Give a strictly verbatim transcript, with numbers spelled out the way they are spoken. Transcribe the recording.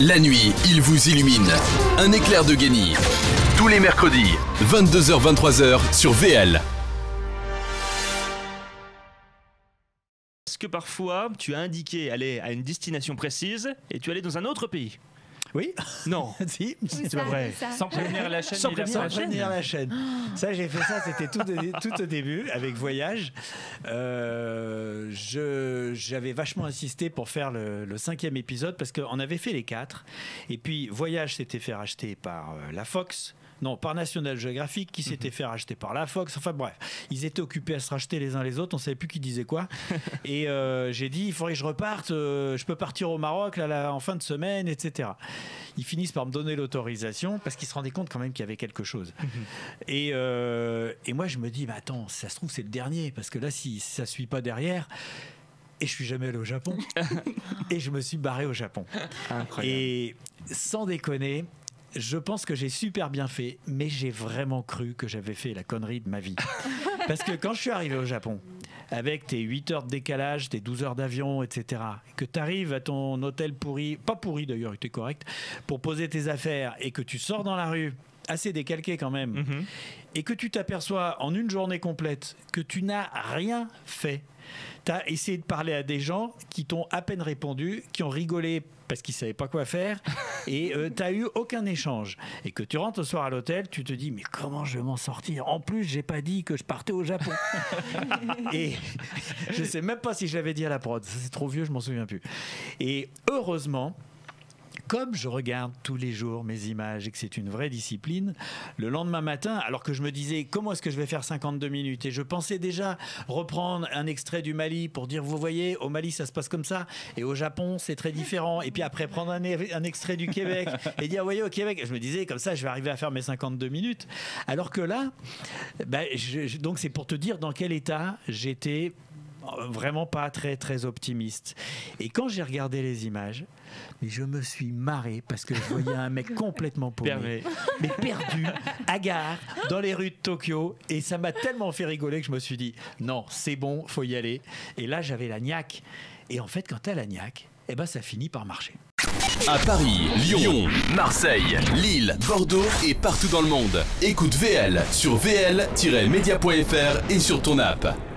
La nuit, il vous illumine. Un éclair de génie. Tous les mercredis, vingt-deux heures vingt-trois heures sur V L. Est-ce que parfois tu as indiqué aller à une destination précise et tu es allé dans un autre pays? Oui. Non. Si, Oui, c'est ça, pas vrai. ça. Sans prévenir la chaîne. Sans ni la prévenir la Sans chaîne. prévenir la chaîne. Ça, j'ai fait ça, c'était tout, au- tout au début, avec Voyage. Euh, je- J'avais vachement insisté pour faire le, le cinquième épisode, parce qu'on avait fait les quatre. Et puis, Voyage s'était fait racheter par euh, la Fox. Non, par National Geographic, qui s'était fait racheter par la Fox. Enfin bref, ils étaient occupés à se racheter les uns les autres. On ne savait plus qui disait quoi. Et euh, j'ai dit, il faudrait que je reparte. euh, je peux partir au Maroc là, là, en fin de semaine, et cetera. Ils finissent par me donner l'autorisation parce qu'ils se rendaient compte quand même qu'il y avait quelque chose. Et, euh, et moi, je me dis, bah, attends, ça se trouve, c'est le dernier. Parce que là, si ça ne suit pas derrière... Et je suis jamais allé au Japon. Et je me suis barré au Japon. Incroyable. Et sans déconner, je pense que j'ai super bien fait, mais j'ai vraiment cru que j'avais fait la connerie de ma vie. Parce que quand je suis arrivé au Japon, avec tes huit heures de décalage, tes douze heures d'avion, et cetera, que tu arrives à ton hôtel pourri, pas pourri d'ailleurs, il était correct, pour poser tes affaires, et que tu sors dans la rue, assez décalqué quand même, Mhm. et que tu t'aperçois en une journée complète que tu n'as rien fait. Tu as essayé de parler à des gens qui t'ont à peine répondu, qui ont rigolé parce qu'ils ne savaient pas quoi faire, et euh, tu n'as eu aucun échange. Et que tu rentres le soir à l'hôtel, tu te dis, mais comment je vais m'en sortir? En plus, j'ai pas dit que je partais au Japon. Et je ne sais même pas si je l'avais dit à la prod. Ça, c'est trop vieux, je m'en souviens plus. Et heureusement, comme je regarde tous les jours mes images et que c'est une vraie discipline, le lendemain matin, alors que je me disais comment est-ce que je vais faire cinquante-deux minutes, et je pensais déjà reprendre un extrait du Mali pour dire, vous voyez, au Mali ça se passe comme ça, et au Japon c'est très différent, et puis après prendre un, un extrait du Québec et dire, vous voyez, au Québec, je me disais comme ça je vais arriver à faire mes cinquante-deux minutes, alors que là, ben, je- je- donc c'est pour te dire dans quel état j'étais. Vraiment pas très très optimiste. Et quand j'ai regardé les images, mais je me suis marré parce que je voyais un mec complètement paumé, Permet. mais perdu, hagard, dans les rues de Tokyo. Et ça m'a tellement fait rigoler que je me suis dit, non, c'est bon, faut y aller. Et là, j'avais la niaque. Et en fait, quand t'as la niaque, eh ben, ça finit par marcher. À Paris, Lyon, Marseille, Lille, Bordeaux et partout dans le monde. Écoute V L sur v l tiret media point f r et sur ton app.